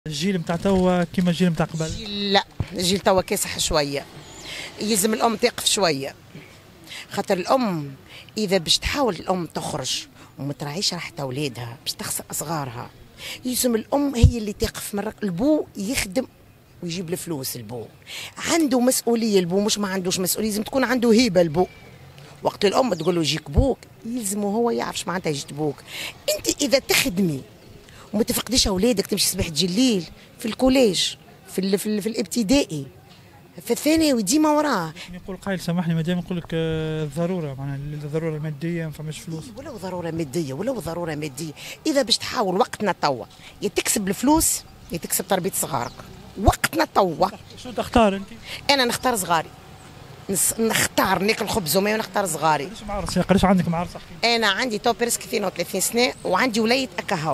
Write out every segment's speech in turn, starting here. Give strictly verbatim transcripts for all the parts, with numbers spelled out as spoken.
الجيل نتاع توا كيما الجيل نتاع قبل؟ الجيل لا، الجيل توا كاسح شويه، يلزم الام توقف شويه، خاطر الام اذا باش تحاول الام تخرج وما تراعيش راحه اولادها باش تخسر اصغارها، يلزم الام هي اللي تقف. مرة البو يخدم ويجيب الفلوس، البو عنده مسؤوليه، البو مش ما عندوش مسؤوليه، لازم تكون عنده هيبه البو. وقت الام تقول له يجيك بوك يلزمه هو يعرف شو معناتها يجي بوك. انت اذا تخدمي وما تفقديش اولادك تمشي صباح تجي الليل في الكوليج في ال في, ال في الابتدائي في الثانوي ديما وراه. يقول قائل سامحني ما دائما نقول لك الضروره، معناها الضروره الماديه ما فماش فلوس. ولو ضروره ماديه ولو ضروره ماديه، اذا باش تحاول وقتنا توا يا تكسب الفلوس يا تكسب تربيه صغارك. وقتنا توا شو تختار انت؟ انا نختار صغاري، نختار ناكل خبز وما نختار صغاري. قداش معرس قداش عندك معرس؟ انا عندي تو برسك اثنين وثلاثين سنه وعندي وليد اكاهو.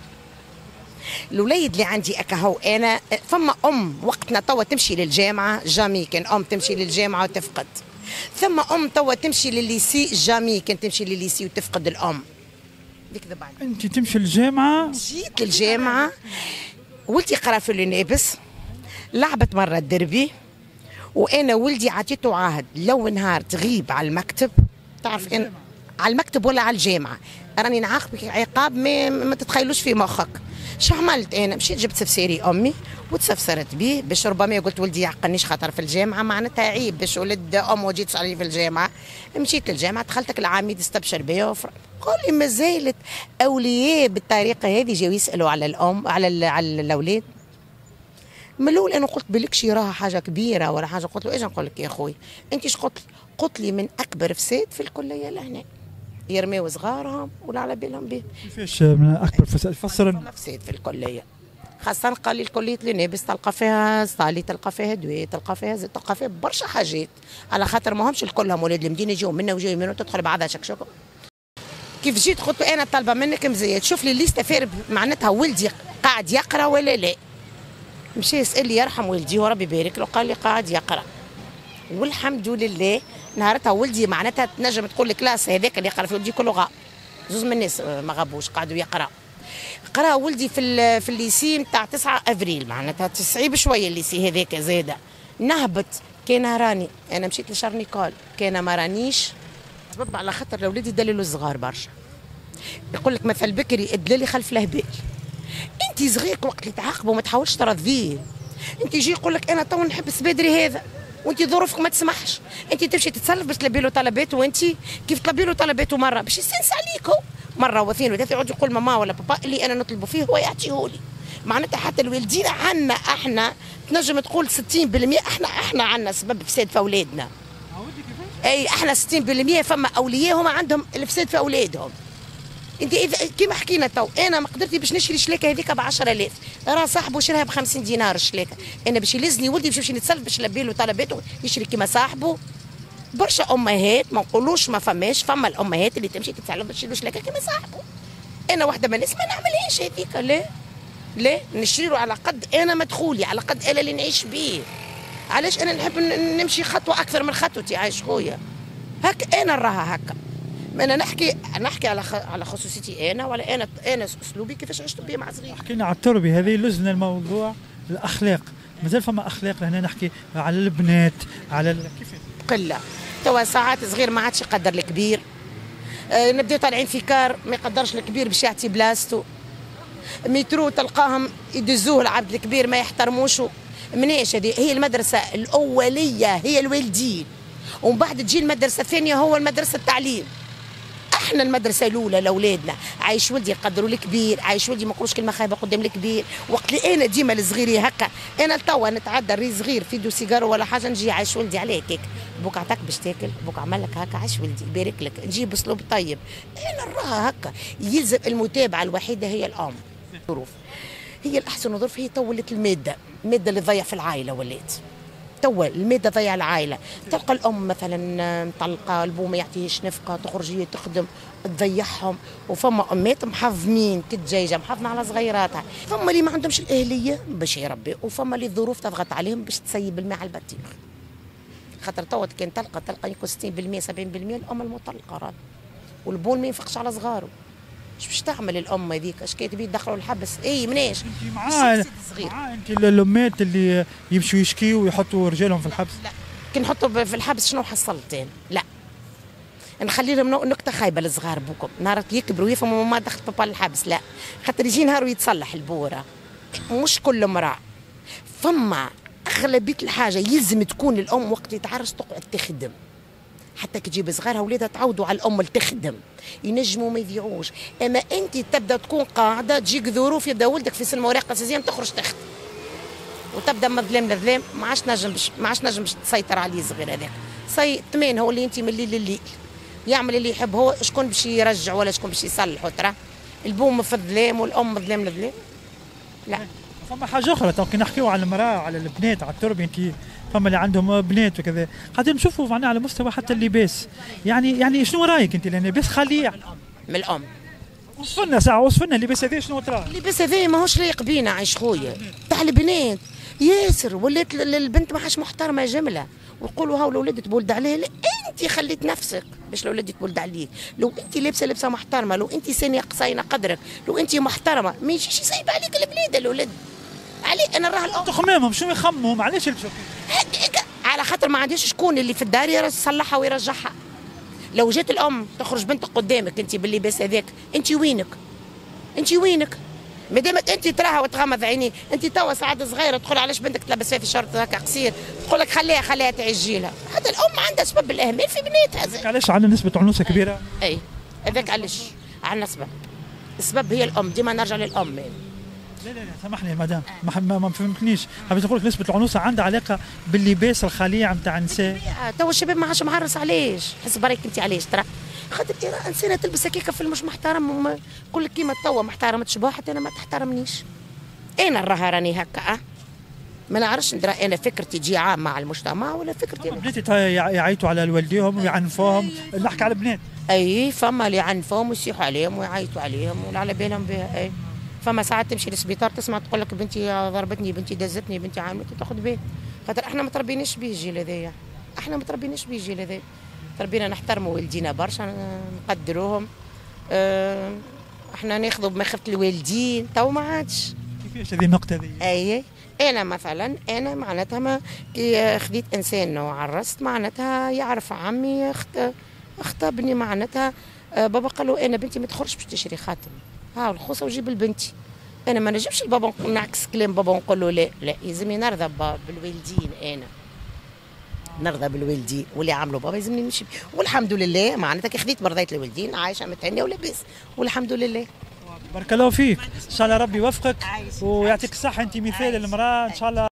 الوليد اللي عندي اكاهو انا فما ام وقتنا توا تمشي للجامعه جامي كان ام تمشي للجامعه وتفقد، ثم ام توا تمشي للليسي جامي كان تمشي للليسي وتفقد الام. نكذب عليك. انت تمشي للجامعه؟ جيت للجامعه، ولدي قرا في اليونيبس، لعبت مره الدربي، وانا ولدي عطيته عهد لو نهار تغيب على المكتب تعرف ان على المكتب ولا على الجامعه راني نعاقبك عقاب ما, ما تتخيلوش في مخك. شو عملت انا؟ مشيت جبت سفسيري امي وتسفسرت به باش ربما قلت ولدي يعقلنيش خاطر في الجامعه معناتها عيب باش ولد ام وجيت علي في الجامعه. مشيت للجامعه دخلتك العميد استبشر بيا وفر قال لي ما زالت اولياء بالطريقه هذه جاوا يسالوا على الام على على الاولاد. من الاول انا قلت بالكشي راها حاجه كبيره ولا حاجه. قلت له ايش نقول لك يا اخوي انت ايش قلت؟ قلت لي من اكبر فساد في الكليه لهنا يرميوا صغارهم ولا على بالهم به. كيفاش من اكبر فساد؟ فسر لنا. فساد في الكليه خاصه قال لي الكليه لينابس تلقى فيها صالي تلقى فيها دوي تلقى فيها زي تلقى فيها برشا حاجات على خاطر ما همش الكلهم ولاد المدينه يجيو منا وجاي منو تدخل بعضها شكشوكه. كيف جيت قلت له انا طالبه منك مزيد شوف لي الليسته فارب معناتها ولدي قاعد يقرا ولا لا. مشى يسال لي يرحم والدي وربي يبارك له قال لي قاعد يقرا والحمد لله. نهارتها ولدي معناتها تنجم تقول الكلاس هذاك اللي يقرا في ولدي كله غاب، زوز من الناس ما غابوش قعدوا يقرا. قرا ولدي في في الليسي نتاع تسعة افريل معناتها تصعيب شويه الليسي هذاك زاده. نهبط كان راني انا مشيت لشارنيكول كان ما رانيش سبب على خاطر الاولاد يدللوا الصغار برشا. يقول لك مثل بكري الدليل خلف الهبال. انت صغيرك وقت اللي تعاقبه ما تحاولش ترضيه. انت يجي يقول لك انا تو نحبس بدري هذا وانت ظروفك ما تسمحش، انت تمشي تتسلف باش تلبي له طلباته وانت كيف تلبي له طلباته مره باش يستانس عليكم مره واثنين وثلاثه يقعد يقول ماما ولا بابا اللي انا نطلبه فيه هو يعطيهولي. معناتها حتى الوالدين عنا احنا تنجم تقول ستين بالمئة احنا احنا عنا سبب فساد في اولادنا. اي احنا ستين بالمئة فما اولياء هما عندهم الفساد في اولادهم. انت اذا كيما حكينا تو انا ما قدرتي باش نشري الشلاكه هذيك ب عشرة آلاف راه صاحبه شراها ب خمسين دينار الشلاكه. انا باش يلزني ولدي باش نمشي نتسلف باش نلبي له طلباته يشري كيما صاحبه. برشا امهات ما نقولوش ما فماش فما الامهات اللي تمشي تتسلف باش تشري شلاكه كيما صاحبه. انا واحده من الناس ما نعملهاش هذيك. لا لا نشري له على قد انا مدخولي على قد انا اللي نعيش بيه. علاش انا نحب نمشي خطوه اكثر من خطوتي عايش خويا هكا انا نراها هكا. انا نحكي نحكي على خ... على خصوصيتي انا ولا انا انا اسلوبي كيفاش عشت به مع صغير. حكينا على التربيه هذه لزنا الموضوع الاخلاق. مازال فما اخلاق هنا نحكي على البنات على ال... كيف قله توا ساعات صغير ما عادش يقدر الكبير. آه نبداو طالعين في كار ما يقدرش الكبير باش يعطي بلاصتو. مترو تلقاهم يدزوه العبد الكبير ما يحترموشو. مناش هذه هي المدرسه الاوليه هي الوالدين ومن بعد تجي المدرسه الثانيه هو المدرسه التعليم. احنا المدرسه الاولى لاولادنا عايش ولدي يقدروا الكبير عايش ولدي ما يقولوش كلمه خايبه قدام الكبير. وقت اللي انا ديما الصغيري هكا انا توا نتعدى الري صغير في دو سيجاره ولا حاجه نجي عايش ولدي عليه هيك بوك عطاك باش تاكل بوك عمل لك هكا عايش ولدي يبارك لك نجيب اسلوب طيب. انا نراها هكا يلزم المتابعه الوحيده هي الام. ظروف هي الاحسن ظروف هي تو ولات الماده الماده اللي تضيع في العائله ولات توا الماده ضيع العائله. تلقى الام مثلا مطلقه البو ما يعطيهش نفقه تخرج هي تخدم تضيعهم. وفما امات محظمين كدجاجه محافظين على صغيراتها. فما اللي ما عندهمش الاهليه باش يربي وفما اللي الظروف تضغط عليهم باش تسيب الماء على البطيخ. خاطر توا كان تلقى تلقى يكون ستين بالمئة سبعين بالمئة الام المطلقه راه والبون ما ينفقش على صغاره. اش باش تعمل الام هذيك؟ اش كي تبي تدخلوا الحبس؟ اي مناش انت معاه صغير معاه انت الامات اللي يمشوا يشكيوا ويحطوا رجالهم في الحبس؟ لا كي نحطوا في الحبس شنو حصلتين؟ لا نخلي لهم نكته خايبه للصغار بوكم، نهار يكبروا يفهموا ما دخلت بابا الحبس، لا خاطر يجي نهار ويتصلح البوره. مش كل امراه، فما اغلبيه الحاجه يلزم تكون الام وقت يتعرس تقعد تخدم، حتى كي تجيب صغارها ولادها تعودوا على الام اللي تخدم، ينجموا ما يذيعوش. اما انت تبدا تكون قاعده تجيك ظروف يبدا ولدك في سن ورقه اساسيه تخرج تخدم وتبدا مظلم لظلام، ما عادش نجم ما عادش نجم باش تسيطر عليه صغير هذاك. سي ثمين هو اللي انت من الليل لليل يعمل اللي يحب هو، شكون باش يرجع ولا شكون باش يصلح؟ ترى البوم في الظلام والام ظلام لظلام. لا فما حاجه اخرى تو كي نحكيو على المراه وعلى البنات على التربيه، انت فما اللي عندهم بنات وكذا، قاعدين نشوفوا معناها على مستوى حتى اللباس، يعني يعني شنو رايك انت؟ لان اللباس خليع من الام. وصفنا ساعه وصفنا اللباس هذا شنو تراه؟ اللباس هذا ماهوش لايق بينا عايش خويا، تاع البنات ياسر ولات البنت ما حاش محترمه جمله، ويقولوا هاو الاولاد تبولد عليه. لا انت خليت نفسك باش الاولاد تبولد عليك، لو انت لابسه لبسه محترمه، لو انت سانيه قصينه قدرك، لو انت محترمه ما يجيش يسيب عليك البلاد الاولاد. علي انا راه الام تخمامهم شنو يخمموا؟ علاش يلبسوا هكاك؟ على خاطر ما عنديش شكون اللي في الدار يصلحها ويرجعها. لو جات الام تخرج بنتك قدامك انت باللباس هذاك، انت وينك؟ انت وينك؟ ما دامك انت تراها وتغمض عينيك، انت توا ساعات صغيره تقول علاش بنتك تلبس فيها في شورت هكا قصير، تقول لك خليها خليها تعجي لها. حتى الام عندها سبب الاهمال في بناتها. علاش عندنا نسبه عنوسه كبيره؟ اي هذاك علاش عندنا سبب، السبب هي الام، ديما نرجع للام. لا لا لا سامحني يا مدام، ما ما, ما فهمتنيش، حبيت نقول لك نسبه العنوسه عندها علاقه باللباس الخليع نتاع النساء. توا الشباب ما عادش معرس علاش، حس بريك انت علاش ترى؟ خاطر انا انسانه تلبس هكاك في مش محترم، كل كيما توا ما احترمتش بها حتى انا ما تحترمنيش. انا راها راني هكا أه؟ ما نعرفش ندرى انا فكرتي تجي عام مع المجتمع ولا فكرتي بناتي يعيطوا على والديهم ويعنفوهم. نحكي على البنات. اي فما اللي يعنفوهم ويصيحوا عليهم ويعيطوا عليهم ولا على بالهم بها. اي فما ساعات تمشي للسبيطار تسمع تقول لك بنتي ضربتني، بنتي دزتني، بنتي عملت، تاخذ به. خاطر احنا ما تربيناش به الجيل هذايا، احنا ما تربيناش به الجيل هذايا، تربينا نحترموا والدينا برشا نقدروهم. اه احنا ناخذوا بمخافه الوالدين، تو ما عادش. كيفاش هذه النقطه هذه؟ اي انا مثلا انا معناتها ما كي خذيت انسان وعرست معناتها يعرف عمي اخت اخطبني معناتها بابا قال له انا بنتي ما تخرجش باش تشري خاتم، ها الخوصه وجيب لبنتي. انا ما نجمش البابا نعكس كلام بابا ونقول له لا لا، يلزمني نرضى بالوالدين، انا نرضى بالوالدين واللي عملوا بابا يلزمني نمشي. والحمد لله معناتها كي خذيت مرضيت الوالدين عايشه متهنيه ولاباس والحمد لله. بارك الله فيك، ان شاء الله ربي يوفقك ويعطيك الصحه، انت مثال للمراه ان شاء الله.